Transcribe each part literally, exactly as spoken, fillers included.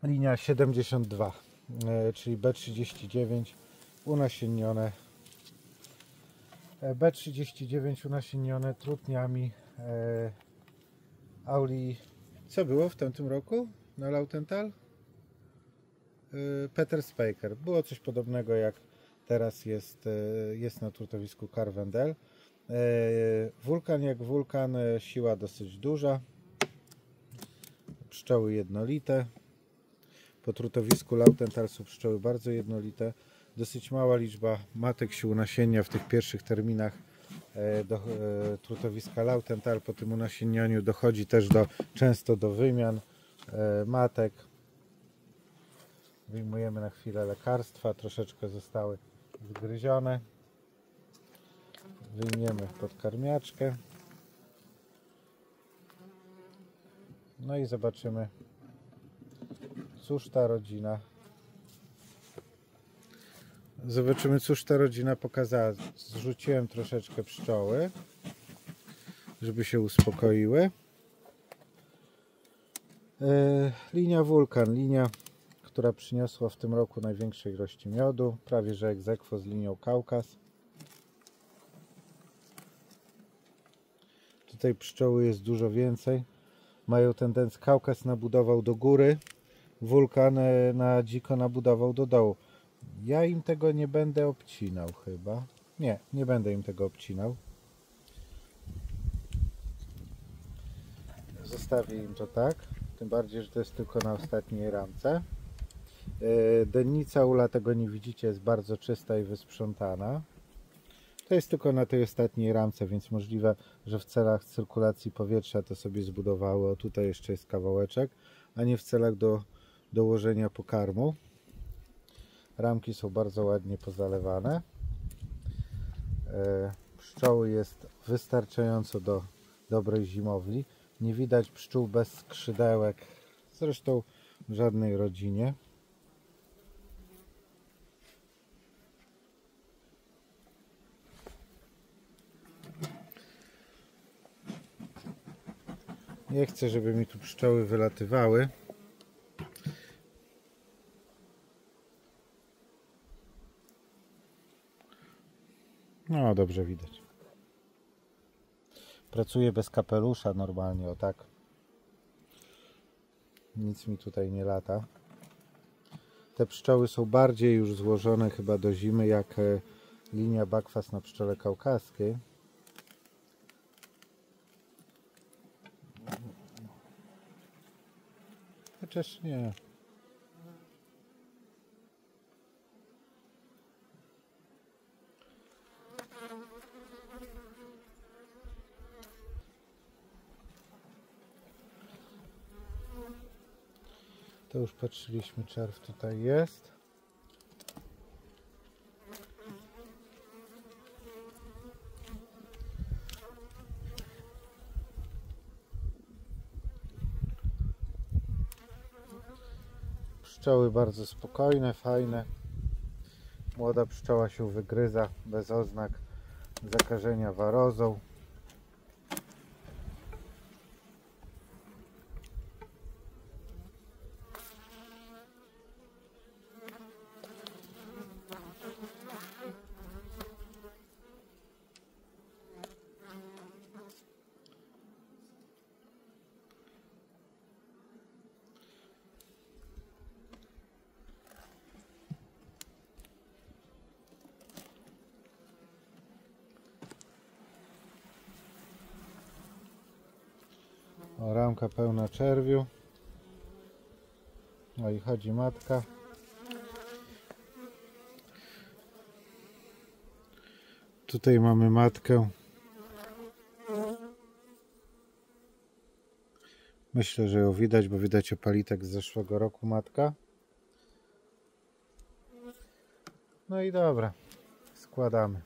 linia siedemdziesiąt dwa, czyli B trzydzieści dziewięć unasiennione. B trzydzieści dziewięć unasiennione trutniami e, Auli. Co było w tamtym roku na Lautenthal? E, Peter Spyker. Było coś podobnego jak teraz jest, e, jest na trutowisku Carwendel. E, wulkan jak wulkan, e, siła dosyć duża. Pszczoły jednolite. Po trutowisku Lautenthal są pszczoły bardzo jednolite. Dosyć mała liczba matek się unasiennia w tych pierwszych terminach do e, trutowiska Lautenthal. Po tym unasiennianiu dochodzi też do, często do wymian e, matek. Wyjmujemy na chwilę lekarstwa, troszeczkę zostały zgryzione. Wyjmiemy podkarmiaczkę. No i zobaczymy, cóż ta rodzina Zobaczymy, cóż ta rodzina pokazała. Zrzuciłem troszeczkę pszczoły, żeby się uspokoiły. E, linia Wulkan, linia, która przyniosła w tym roku największej ilości miodu, prawie że ex aequo z linią Kaukaz. Tutaj pszczoły jest dużo więcej. Mają tendencję, Kaukaz nabudował do góry, Wulkan na dziko nabudował do dołu. Ja im tego nie będę obcinał chyba. Nie, nie będę im tego obcinał. Zostawię im to tak. Tym bardziej, że to jest tylko na ostatniej ramce. Dennica ula, tego nie widzicie, jest bardzo czysta i wysprzątana. To jest tylko na tej ostatniej ramce, więc możliwe, że w celach cyrkulacji powietrza to sobie zbudowało. O, tutaj jeszcze jest kawałeczek, a nie w celach do dołożenia pokarmu. Ramki są bardzo ładnie pozalewane. Pszczoły jest wystarczająco do dobrej zimowli. Nie widać pszczół bez skrzydełek, zresztą w żadnej rodzinie. Nie chcę, żeby mi tu pszczoły wylatywały. No, dobrze widać. Pracuję bez kapelusza normalnie, o tak. Nic mi tutaj nie lata. Te pszczoły są bardziej już złożone chyba do zimy, jak linia bakwas na pszczole kaukaskiej. Chociaż nie. To już patrzyliśmy, czerw tutaj jest. Pszczoły bardzo spokojne, fajne. Młoda pszczoła się wygryza bez oznak zakażenia warozą. O, ramka pełna czerwiu. No i chodzi matka. Tutaj mamy matkę. Myślę, że ją widać, bo widać opalitek z zeszłego roku matka. No i dobra, składamy.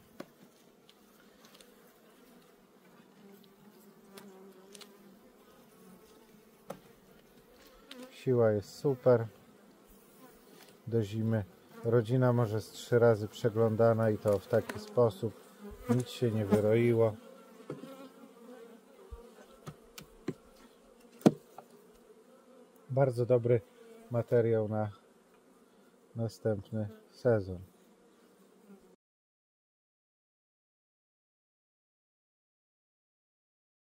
Siła jest super do zimy. Rodzina może z trzy razy przeglądana i to w taki sposób. Nic się nie wyroiło. Bardzo dobry materiał na następny sezon.